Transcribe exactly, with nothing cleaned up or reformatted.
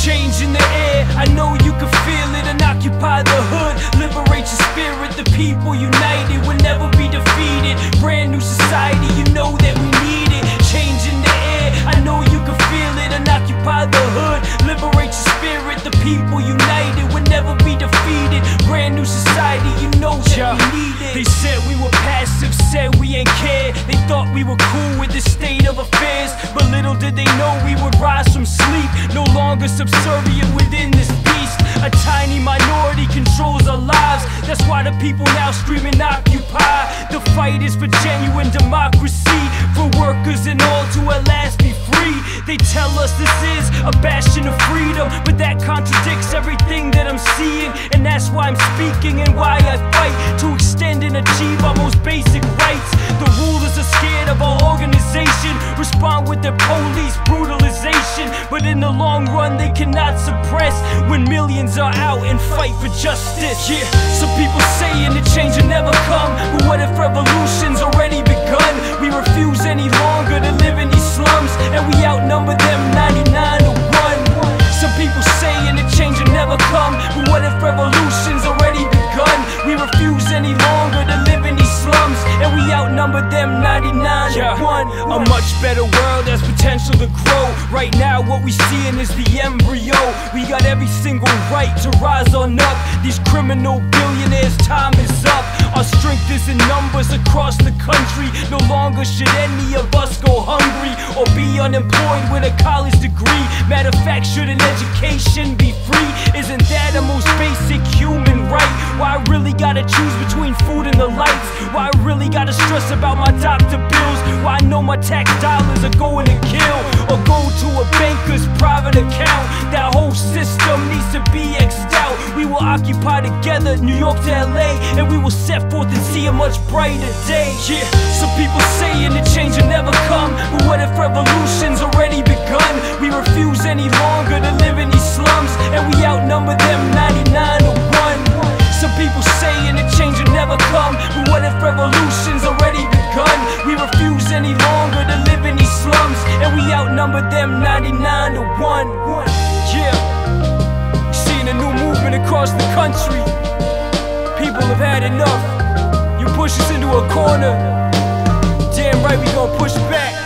change in the air, I know you can feel it, and occupy the hood. Liberate your spirit, the people united will never be defeated. Brand new society, you know that we need it. Change in the air, I know you can feel it, and occupy the hood. Liberate your spirit, the people united will never be defeated. Brand new society, you know that yeah. we need it. They said we were passive, said we ain't care. They thought we were cool with the state of affairs, but little did they know we would rise from sleep. No longer subservient within this beast. A tiny minority controls our lives. That's why the people now screaming occupy. The fight is for genuine democracy, for workers and all to at last be free. They tell us this is a bastion of freedom, but that contradicts everything that I'm seeing. And that's why I'm speaking and why I fight to extend and achieve our most basic rights. The rulers are scared of our organization, respond with their police brutalization, but in the long run they cannot suppress when millions are out and fight for justice. Yeah, some people saying the change will never come, but what if revolution's already begun? We refuse any longer to live in these slums, and we outnumber them ninety-nine to one. Some people saying the change will never come, but what if revolution's already begun? We refuse any longer to live in these slums, and we outnumber them ninety-nine to one. A much better world has potential to grow. Right now what we seeing is the embryo. We got every single right to rise on up. These criminal billionaires' time is up. Our strength is in numbers across the country. No longer should any of us go hungry or be unemployed with a college degree. Matter of fact, shouldn't education be free? Isn't that a most basic human right? Why I really gotta choose between food and the lights? Why I really gotta stress about my doctor bills? Why I know my tax dollars are going to kill or go to a banker's private account? That whole system needs to be X'd out. We will occupy together New York to L A, and we will set forth and see a much brighter day. Yeah, some people saying the change will never come, but what if revolution's already begun? We refuse any longer to live in these slums, and we outnumber them ninety-nine to one. Some people saying the change will never come, but what if revolution's already begun? We refuse any longer to live in these slums, and we outnumber them ninety-nine to one. Yeah, seeing a new movement across the country. People have had enough. You push us into a corner, damn right we gon' push back.